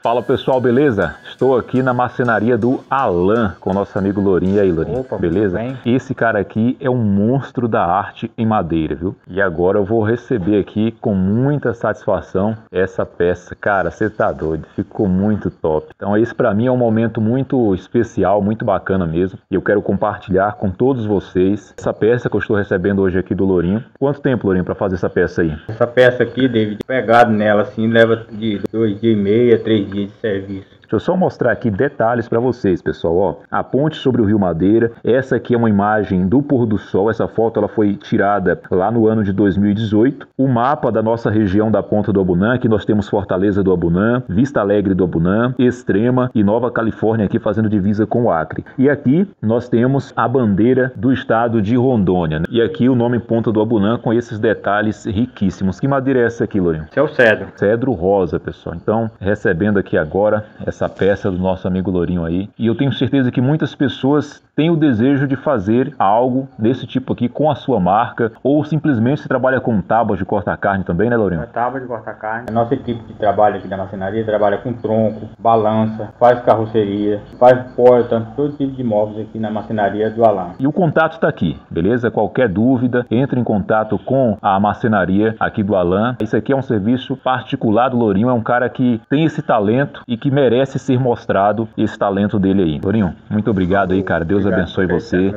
Fala pessoal, beleza? Estou aqui na marcenaria do Alan com o nosso amigo Lourinho. E aí, Lourinho? Opa, beleza? bem? Esse cara aqui é um monstro da arte em madeira, viu? E agora eu vou receber aqui com muita satisfação essa peça. Cara, você tá doido, ficou muito top. Então esse pra mim é um momento muito especial, muito bacana mesmo. E eu quero compartilhar com todos vocês essa peça que eu estou recebendo hoje aqui do Lourinho. Quanto tempo, Lourinho, pra fazer essa peça aí? Essa peça aqui, David, pegado nela assim, leva de 2 dias e meio a 3 dias de serviço. Deixa eu só mostrar aqui detalhes para vocês, pessoal. Ó, a ponte sobre o Rio Madeira. Essa aqui é uma imagem do pôr do sol. Essa foto ela foi tirada lá no ano de 2018. O mapa da nossa região da Ponta do Abunã. Aqui nós temos Fortaleza do Abunã, Vista Alegre do Abunã, Extrema e Nova Califórnia aqui fazendo divisa com o Acre. E aqui nós temos a bandeira do estado de Rondônia. E aqui o nome Ponta do Abunã com esses detalhes riquíssimos. Que madeira é essa aqui, Lourinho? Esse é o cedro. Cedro rosa, pessoal. Então, recebendo aqui agora essa peça do nosso amigo Lourinho aí. E eu tenho certeza que muitas pessoas têm o desejo de fazer algo desse tipo aqui com a sua marca, ou simplesmente se trabalha com tábuas de cortar-carne também, né, Lourinho? A tábua de cortar carne. A nossa equipe de trabalho aqui da marcenaria trabalha com tronco, balança, faz carroceria, faz porta, todo tipo de móveis aqui na marcenaria do Alan. E o contato está aqui, beleza? Qualquer dúvida, entre em contato com a marcenaria aqui do Alan. Isso aqui é um serviço particular do Lourinho, é um cara que tem esse talento e que merece ser mostrado esse talento dele aí. Lourinho, muito obrigado aí, cara. Deus abençoe você.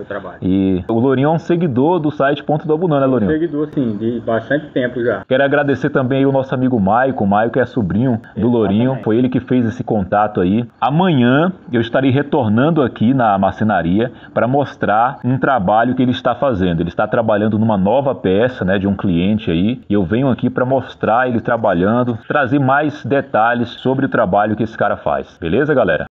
E o Lourinho é um seguidor do site Ponta do Abunã, né, Lourinho? Seguidor, sim, de bastante tempo já. Quero agradecer também aí o nosso amigo Maico. O Maico é sobrinho do Lourinho. Foi ele que fez esse contato aí. Amanhã eu estarei retornando aqui na marcenaria para mostrar um trabalho que ele está fazendo. Ele está trabalhando numa nova peça, né, de um cliente aí. E eu venho aqui para mostrar ele trabalhando, trazer mais detalhes sobre o trabalho que esse cara faz. Beleza, galera?